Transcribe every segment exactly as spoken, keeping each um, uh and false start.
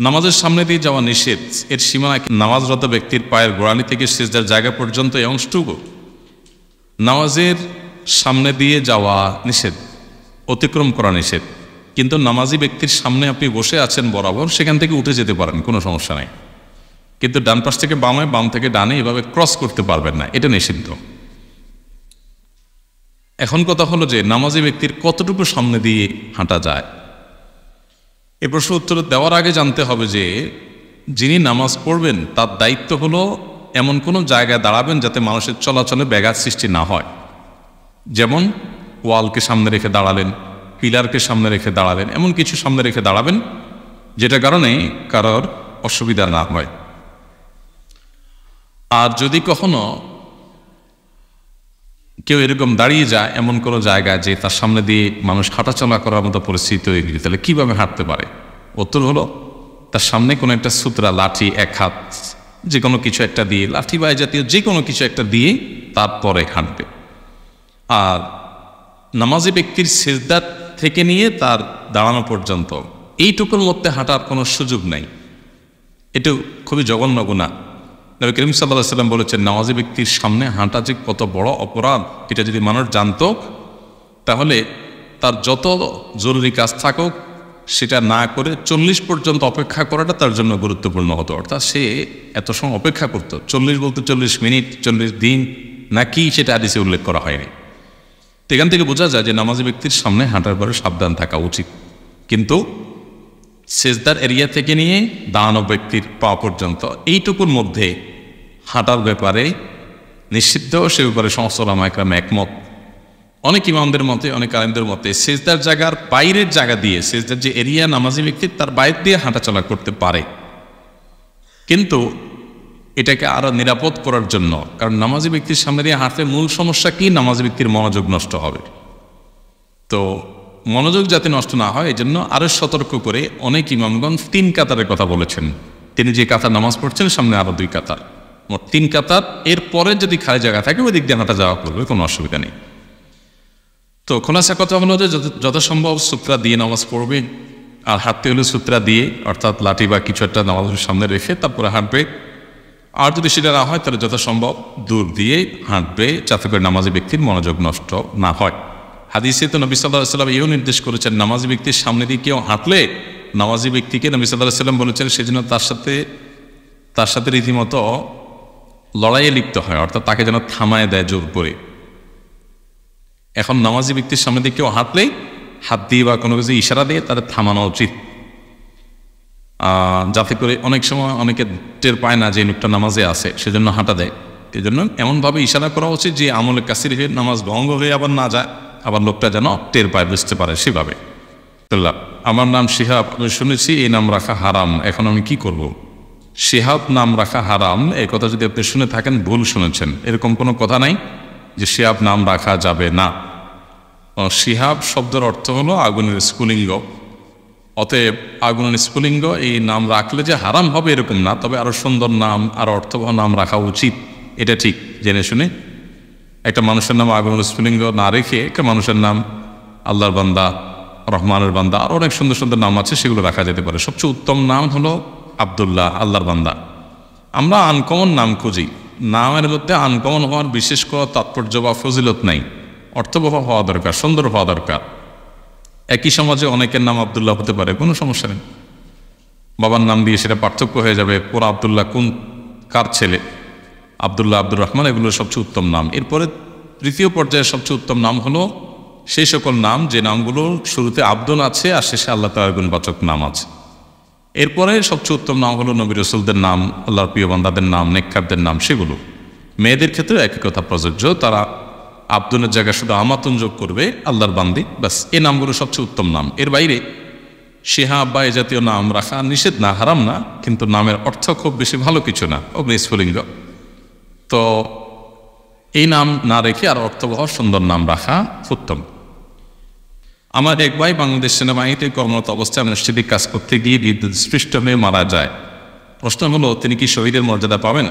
নামাজের সামনে দিয়ে যাওয়া নিষেধ, এর সীমানা নামাজরত ব্যক্তির পায়ের গোড়ালি থেকে সিজদার জায়গা পর্যন্ত এই অংশটুকু নামাজের সামনে দিয়ে যাওয়া নিষেধ, অতিক্রম করা নিষেধ। কিন্তু নামাজি ব্যক্তির সামনে আপনি বসে আছেন বরাবর, সেখান থেকে উঠে যেতে পারেন, কোনো সমস্যা নাই। কিন্তু ডান পাশ থেকে বামে, বাম থেকে ডানে এভাবে ক্রস করতে পারবেন না, এটা নিষিদ্ধ। এখন কথা হলো যে নামাজি ব্যক্তির কতটুকু সামনে দিয়ে হাঁটা যায়। এ প্রশ্ন উত্তর দেওয়ার আগে জানতে হবে যে যিনি নামাজ পড়বেন তার দায়িত্ব হলো এমন কোনো জায়গায় দাঁড়াবেন যাতে মানুষের চলাচলে ব্যাঘাত সৃষ্টি না হয়। যেমন ওয়ালকে সামনে রেখে দাঁড়ালেন, পিলারকে সামনে রেখে দাঁড়ালেন, এমন কিছু সামনে রেখে দাঁড়াবেন যেটা কারণে কারোর অসুবিধা না হয়। আর যদি কখনো কেউ এরকম দাঁড়িয়ে যায় এমন কোনো জায়গায় যে তার সামনে দিয়ে মানুষ হাঁটাচলা করার মতো পরিস্থিতি তৈরি হয়েছে, তাহলে কীভাবে হাঁটতে পারে? উত্তর হলো তার সামনে কোনো একটা সূত্রা, লাঠি, এক হাত যে কোনো কিছু একটা দিয়ে, লাঠি বা জাতীয় যে কোনো কিছু একটা দিয়ে তারপরে হাঁটবে। আর নামাজি ব্যক্তির সিজদার থেকে নিয়ে তার দাঁড়ানো পর্যন্ত এইটুকুর মধ্যে হাঁটার কোনো সুযোগ নাই। এটা খুবই জঘন্য গুনাহ। নবী করিম সাল্লাল্লাহু আলাইহি ওয়াসাল্লাম বলেছেন, নামাজি ব্যক্তির সামনে হাঁটা যে কত বড় অপরাধ, এটা যদি মানুষ জানত তাহলে তার যত জরুরি কাজ থাকুক সেটা না করে চল্লিশ পর্যন্ত অপেক্ষা করাটা তার জন্য গুরুত্বপূর্ণ হতো। অর্থাৎ সে এত সময় অপেক্ষা করতো, চল্লিশ বলতে চল্লিশ মিনিট, চল্লিশ দিন নাকি সেটা হাদিসে উল্লেখ করা হয়নি। তো এখান থেকে বোঝা যায় যে নামাজি ব্যক্তির সামনে হাঁটার পরে সাবধান থাকা উচিত। কিন্তু সিজদার এরিয়া থেকে নিয়ে দাঁড়ানো ব্যক্তির পা পর্যন্ত এইটুকুর মধ্যে হাঁটার ব্যাপারে নিষিদ্ধ, সে ব্যাপারে সমস্ত উলামা ইকরাম একমত। অনেক ইমামদের মতে, অনেক আলেমদের মতে সিজদার জায়গার বাইরের জায়গা দিয়ে, সিজদার যে এরিয়া নামাজি ব্যক্তির তার বাইরে দিয়ে হাঁটাচলা করতে পারে, কিন্তু এটাকে আরো নিরাপদ করার জন্য, কারণ নামাজি ব্যক্তির সামনে দিয়ে হাঁটলে মূল সমস্যা কি? নামাজি ব্যক্তির মনোযোগ নষ্ট হবে। তো মনোযোগ যাতে নষ্ট না হয় এই জন্য আরো সতর্ক করে অনেক ইমামগণ তিন কাতারের কথা বলেছেন। তিনি যে কাতার নামাজ পড়ছেন সামনে আরো দুই কাতার, মোট তিন কাতার। এরপরে যদি খালি জায়গা থাকে ওই দিক দিয়ে হাঁটা যাওয়া করবে, কোনো অসুবিধা নেই। তো খোলাসা কথা হলো যে যথাসম্ভব সূত্রা দিয়ে নামাজ পড়বে, আর হাঁটতে হলে সূত্রা দিয়ে, অর্থাৎ লাঠি বা কিছু একটা নামাজের সামনে রেখে তারপরে হাঁটবে। আর যদি সেটা না হয় তাহলে যথাসম্ভব দূর দিয়ে হাঁটবে, যাতে করে নামাজি ব্যক্তির মনোযোগ নষ্ট না হয়। হাদিসে তো নবী সাল্লাল্লাহু আলাইহি ওয়াসাল্লাম এও নির্দেশ করেছেন, নামাজি ব্যক্তির সামনে দিয়ে কেউ হাঁটলে নামাজি ব্যক্তিকে নবী সাল্লাল্লাহু আলাইহি ওয়াসাল্লাম বলেছেন সেজন্য তার সাথে তার সাথে রীতিমতো লড়াইয়ে লিপ্ত হয়, অর্থাৎ তাকে যেন থামায় দেয় জোর করে। এখন নামাজি ব্যক্তির সামনে দিয়ে কেউ হাঁটলেই হাত দিয়ে বা কোনো কিছু ইশারা দিয়ে তাদের থামানো উচিত, যাতে করে অনেক সময় অনেকে টের পায় না যে লোকটা নামাজে আছে, সেজন্য হাঁটা দেয়। এই জন্য এমনভাবে ইশারা করা উচিত যে আমলে কাসির হয়ে নামাজ ভঙ্গ হয়ে আবার না যায়, আবার লোকটা যেন টের পায়, বুঝতে পারে সেভাবে। আমার নাম শিহাব, আমি শুনেছি এই নাম রাখা হারাম, এখন আমি কি করব? শিহাব নাম রাখা হারাম, এই কথা যদি আপনি শুনে থাকেন ভুল শুনেছেন। এরকম কোনো কথা নাই যে শিহাব নাম রাখা যাবে না। শিহাব শব্দের অর্থ হলো আগুনের স্ফুলিঙ্গ, অতএব আগুনের স্ফুলিঙ্গ এই নাম রাখলে যে হারাম হবে এরকম না, তবে আরো সুন্দর নাম, আরো অর্থবহ নাম রাখা উচিত, এটা ঠিক জেনে শুনে। একটা মানুষের নাম আগুনের স্ফুলিঙ্গ না রেখে একটা মানুষের নাম আল্লাহর বান্দা, রহমানের বান্দা, আর অনেক সুন্দর সুন্দর নাম আছে, সেগুলো রাখা যেতে পারে। সবচেয়ে উত্তম নাম হলো আব্দুল্লাহ, আল্লাহর বান্দা। আমরা আনকমন নাম খুঁজি, নামের মধ্যে আনকমন হওয়ার বিশেষ কোনো তাৎপর্য বা ফজিলত নাই, অর্থবহ হওয়া দরকার, সুন্দর হওয়া দরকার। একই সমাজে অনেকের নাম আব্দুল্লাহ হতে পারে, কোনো সমস্যা নেই, বাবার নাম দিয়ে সেটা পার্থক্য হয়ে যাবে, পুরো আব্দুল্লাহ কোন কার ছেলে, আব্দুল্লাহ, আব্দুর রহমান, এগুলো সবচেয়ে উত্তম নাম। এরপরে তৃতীয় পর্যায়ে সবচেয়ে উত্তম নাম হলো সেই সকল নাম যে নামগুলো শুরুতে আব্দুল আছে আর শেষে আল্লাহ তাআলার গুণবাচক নাম আছে। এরপরে সবচেয়ে উত্তম নাম হলো নবী রাসূলদের নাম, আল্লাহর প্রিয় বান্দাদের নাম, নেককারদের নাম, সেগুলো। মেয়েদের ক্ষেত্রে একই কথা প্রযোজ্য, তারা আব্দুলের জায়গায় শুধু আমাতুন যোগ করবে, আল্লাহর বান্দি, ব্যাস। এই নামগুলো সবচেয়ে উত্তম নাম। এর বাইরে শিহাব বা এ জাতীয় নাম রাখা নিষেধ না, হারাম না, কিন্তু নামের অর্থ খুব বেশি ভালো কিছু না, অগ্নি স্ফুলিঙ্গ। তো এই নাম না রেখে আর অর্থবহ সুন্দর নাম রাখা উত্তম। আমার এক ভাই বাংলাদেশ সেনাবাহিনীতে কর্মরত অবস্থায় মসজিদে কাজ করতে গিয়ে বিদ্যুৎ স্পৃষ্ট হয়ে মারা যায়। প্রশ্ন হলো, তিনি কি শহীদের মর্যাদা পাবেন?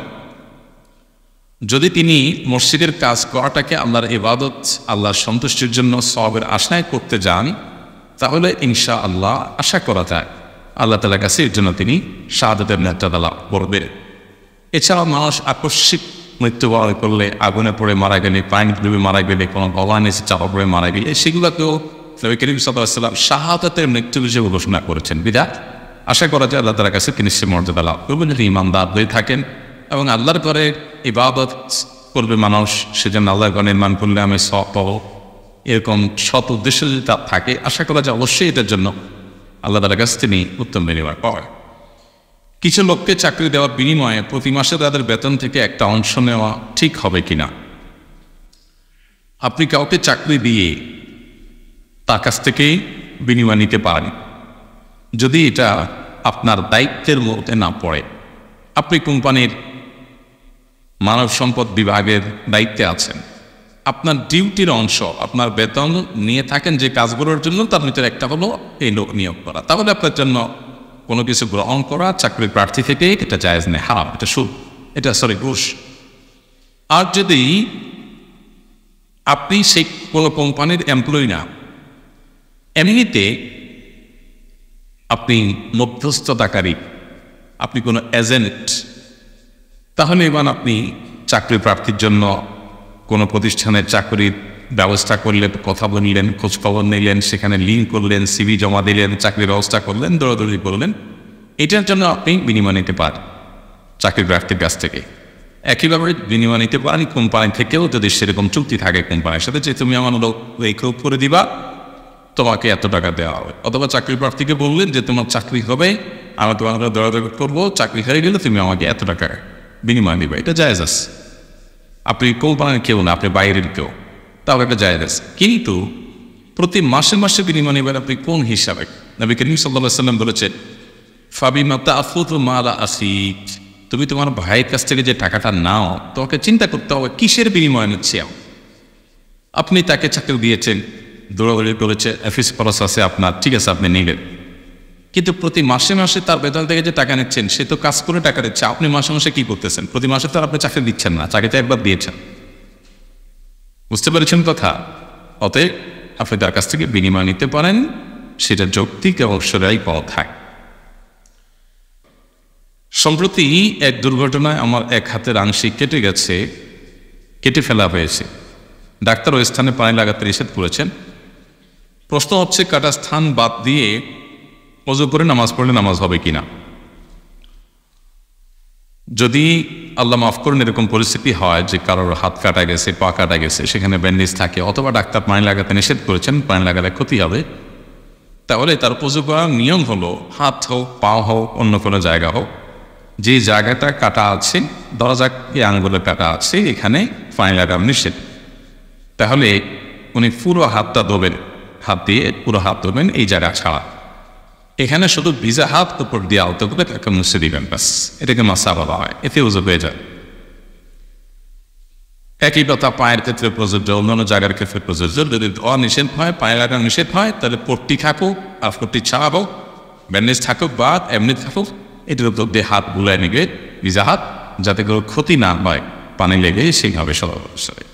যদি তিনি মসজিদের কাজ করাটাকে আল্লাহর ইবাদত, আল্লাহর সন্তুষ্টির জন্য সওয়াবের আশায় করতে যান, তাহলে ইনশা আল্লাহ আশা করা যায়। আল্লাহ তাআলার কাছে এর জন্য তিনি শাহাদাতের মর্যাদা লাভ করবেন। এছাড়াও মানুষ আকস্মিক মৃত্যুবরণ করলে, আগুনে পড়ে মারা গেলে, পানি ডুবে মারা গেলে, কোনো গলায় নিচে চাপা পড়ে মারা গেলে, সেগুলোকেও নবী করিম সাল্লাল্লাহু আলাইহি ওয়াসাল্লাম শাহাদাতের মৃত্যু হিসেবে ঘোষণা করেছেন। বিধায় আশা করা যায় আল্লাহ তাআলার কাছে তিনি সে মর্যাদা লাভ করবেন যদি ঈমানদার হয়ে থাকেন এবং আল্লাহর ঘরে ইবাদত করবে মানুষ, সেজন্য আল্লাহর ঘর নির্মাণ করলে আমি সওয়াব পাবো, এরকম সৎ উদ্দেশ্য যদি তার থাকে, আশা করা যায় অবশ্যই এটার জন্য আল্লাহ তাআলার কাছে তিনি উত্তম বিনিময় পাবেন। কিছু লোককে চাকরি দেওয়ার বিনিময়ে প্রতি মাসে তাদের বেতন থেকে একটা অংশ নেওয়া ঠিক হবে কিনা? আপনি কাউকে চাকরি দিয়ে তার কাছ থেকেই বিনিময় নিতে পারেন যদি এটা আপনার দায়িত্বের মধ্যে না পড়ে। আপনি কোম্পানির মানব সম্পদ বিভাগের দায়িত্বে আছেন, আপনার ডিউটির অংশ আপনার বেতন নিয়ে থাকেন যে কাজগুলোর জন্য, তার ভিতরে একটা হলো এই লোক নিয়োগ করা, তাহলে আপনার জন্য কোনো কিছু গ্রহণ করা চাকরির প্রার্থী থেকে এটা জায়েজ নেই, হারাম, এটা সুদ, এটা সরি ঘুষ। আর যদি আপনি সেই কোনো কোম্পানির এমপ্লয়ি না, এমনিতে আপনি মধ্যস্থতাকারী, আপনি কোনো এজেন্ট, তাহলে এবার আপনি চাকরি প্রার্থীর জন্য কোনো প্রতিষ্ঠানের চাকরির ব্যবস্থা করলেন, কথা বললেন, খোঁজখবর নিলেন, সেখানে লিঙ্ক করলেন, সিভি জমা দিলেন, চাকরির ব্যবস্থা করলেন, দৌড়াদৌড়ি করলেন, এটার জন্য আপনি বিনিময় নিতে পারেন চাকরি প্রার্থীর কাছ থেকে। একইভাবে বিনিময় নিতে পারেন কোম্পানি থেকেও, যদি সেরকম চুক্তি থাকে কোম্পানির সাথে যে তুমি আমার লোক এই করে দিবা, তোমাকে এত টাকা দেওয়া হবে। অথবা চাকরি প্রার্থীকে বললেন যে তোমার চাকরি হবে, আমি তোমার দৌড়াদৌড়ি করবো, চাকরি হয়ে গেলে তুমি আমাকে এত টাকা বিনিময় দিবে, এটা জায়েজ আছে। আপনি কোম্পানির কেউ না, আপনি বাইরের কেউ, তাহলে এটা জায়েজ আছে। কিন্তু প্রতি মাসে মাসে বিনিময় নেবেন আপনি কোন হিসাবে? নবী করিম সাল্লাল্লাহু আলাইহি ওয়াসাল্লাম বলেছেন, ফাবিমা তাআখুযু মালা আখিক, তুমি তোমার ভাইয়ের কাছ থেকে যে টাকাটা নাও, তোমাকে চিন্তা করতে হবে কিসের বিনিময় নিচ্ছি। আপনি তাকে চাকরি দিয়েছেন, দৌড়াদৌড়ি করেছে, অফিস খরচ আছে আপনার, ঠিক আছে আপনি নিলেন, কিন্তু প্রতি মাসে মাসে তার বেতন থেকে যে টাকা নিচ্ছেন, সে তো কাজ করে টাকা দিচ্ছে, আপনি মাসে মাসে কি করতেছেন? প্রতি মাসে তো আপনি চাকরি দিচ্ছেন না, চাকরিটা একবার দিয়েছেন। বুঝতে পেরেছেন কথা? অতএব আপনি তার কাছ থেকে বিনিময় নিতে পারেন, সেটা যৌক্তিক এবং শরীয়ী পন্থায়। সম্প্রতি এক দুর্ঘটনায় আমার এক হাতের আংশিক কেটে গেছে, কেটে ফেলা হয়েছে। ডাক্তার ওই স্থানে পানি লাগাতে নিষেধ করেছেন। প্রশ্ন হচ্ছে, কাটা স্থান বাদ দিয়ে ওযু করে নামাজ পড়লে নামাজ হবে কিনা? যদি আল্লাহ মাফ করেন এরকম পরিস্থিতি হয় যে কারোর হাত কাটা গেছে, পা কাটা গেছে, সেখানে ব্যান্ডেজ থাকে, অথবা ডাক্তার পানি লাগাতে নিষেধ করেছেন, পানি লাগালে ক্ষতি হবে, তাহলে তার ওযু করার নিয়ম হলো হাত হোক, পা হোক, অন্য কোনো জায়গা হোক, যে জায়গাটা কাটা আছে, ধরা যাক এই আঙুলের কাটা আছে, এখানে পানি লাগানো নিষেধ, তাহলে উনি পুরো হাতটা ধোবেন, হাত দিয়ে পুরো হাত ধোবেন এই জায়গা ছাড়া, এখানে শুধু ভিজা হাত উপর দিয়ে আলতো করে তাকে মুছে দিবেন, ব্যাস, এটাকে মাসা বলা হয়, এতে ওযু হয়ে যায়। একই কথা পায়ের ক্ষেত্রে প্রযোজ্য, অন্যান্য জায়গার ক্ষেত্রে প্রযোজ্য। যদি ধোয়া নিষেধ হয়, পায়ে লাগানো নিষেধ হয়, তাহলে পট্টি থাকুক আর পট্টি ছাড়াবো, ব্যান্ডেজ থাকুক বা এমনি থাকুক, এটার উপর দিয়ে হাত বুলায় নিবে ভিজা হাত, যাতে করে ক্ষতি না হয়, পানি লেগে সেইভাবে সবাই